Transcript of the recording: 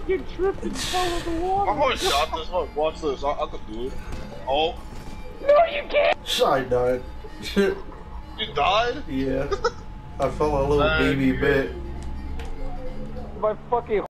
You tripped and fell in the water. I'm gonna shot this one. Watch this. I can do it. Oh. No, you can't. I died. You died? Yeah. I fell a little baby bit. My fucking